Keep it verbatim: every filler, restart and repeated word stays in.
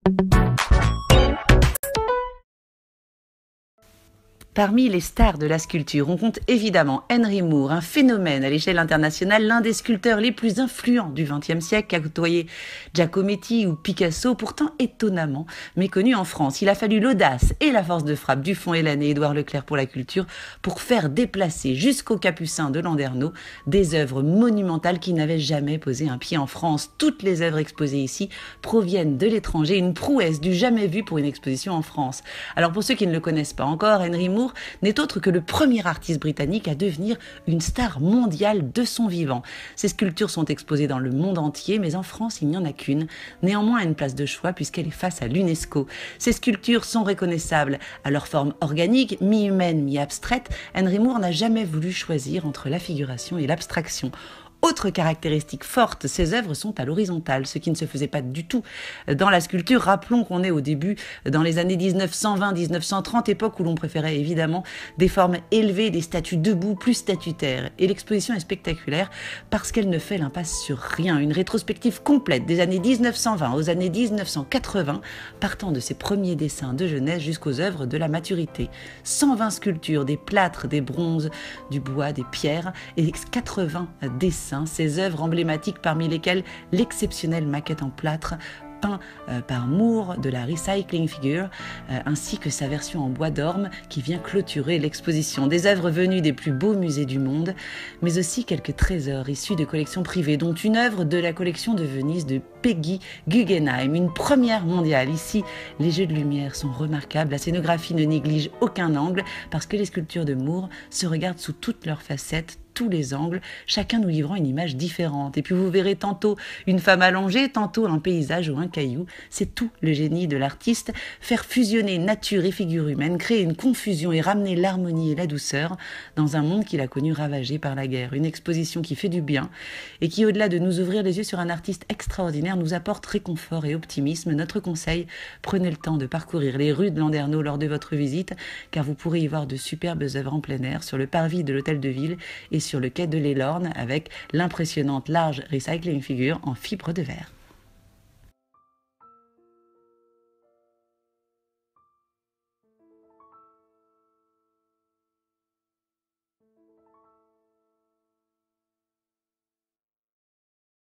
Parmi les stars de la sculpture, on compte évidemment Henry Moore, un phénomène à l'échelle internationale, l'un des sculpteurs les plus influents du vingtième siècle, qui a côtoyé Giacometti ou Picasso, pourtant étonnamment méconnu en France. Il a fallu l'audace et la force de frappe du Fonds Hélène et Édouard Leclerc pour la culture pour faire déplacer jusqu'au Capucin de Landerneau des œuvres monumentales qui n'avaient jamais posé un pied en France. Toutes les œuvres exposées ici proviennent de l'étranger, une prouesse du jamais vu pour une exposition en France. Alors pour ceux qui ne le connaissent pas encore, Henry Moore n'est autre que le premier artiste britannique à devenir une star mondiale de son vivant. Ses sculptures sont exposées dans le monde entier, mais en France, il n'y en a qu'une, néanmoins à une place de choix puisqu'elle est face à l'UNESCO. Ces sculptures sont reconnaissables à leur forme organique, mi-humaine, mi-abstraite. Henry Moore n'a jamais voulu choisir entre la figuration et l'abstraction. Autre caractéristique forte, ces œuvres sont à l'horizontale, ce qui ne se faisait pas du tout dans la sculpture. Rappelons qu'on est au début, dans les années mille neuf cent vingt à mille neuf cent trente, époque où l'on préférait évidemment des formes élevées, des statues debout, plus statutaires. Et l'exposition est spectaculaire parce qu'elle ne fait l'impasse sur rien. Une rétrospective complète des années mille neuf cent vingt aux années mille neuf cent quatre-vingts, partant de ses premiers dessins de jeunesse jusqu'aux œuvres de la maturité. cent vingt sculptures, des plâtres, des bronzes, du bois, des pierres et quatre-vingts dessins. Ces œuvres emblématiques parmi lesquelles l'exceptionnelle maquette en plâtre peint euh, par Moore de la Recycling Figure, euh, ainsi que sa version en bois d'orme qui vient clôturer l'exposition. Des œuvres venues des plus beaux musées du monde, mais aussi quelques trésors issus de collections privées, dont une œuvre de la collection de Venise de Peggy Guggenheim, une première mondiale. Ici, les jeux de lumière sont remarquables, la scénographie ne néglige aucun angle, parce que les sculptures de Moore se regardent sous toutes leurs facettes, tous les angles, chacun nous livrant une image différente. Et puis vous verrez tantôt une femme allongée, tantôt un paysage ou un caillou. C'est tout le génie de l'artiste, faire fusionner nature et figure humaine, créer une confusion et ramener l'harmonie et la douceur dans un monde qu'il a connu ravagé par la guerre. Une exposition qui fait du bien et qui, au-delà de nous ouvrir les yeux sur un artiste extraordinaire, nous apporte réconfort et optimisme. Notre conseil, prenez le temps de parcourir les rues de Landerneau lors de votre visite, car vous pourrez y voir de superbes œuvres en plein air sur le parvis de l'hôtel de ville et sur le quai de l'Elorne avec l'impressionnante large Recycling Figure en fibre de verre.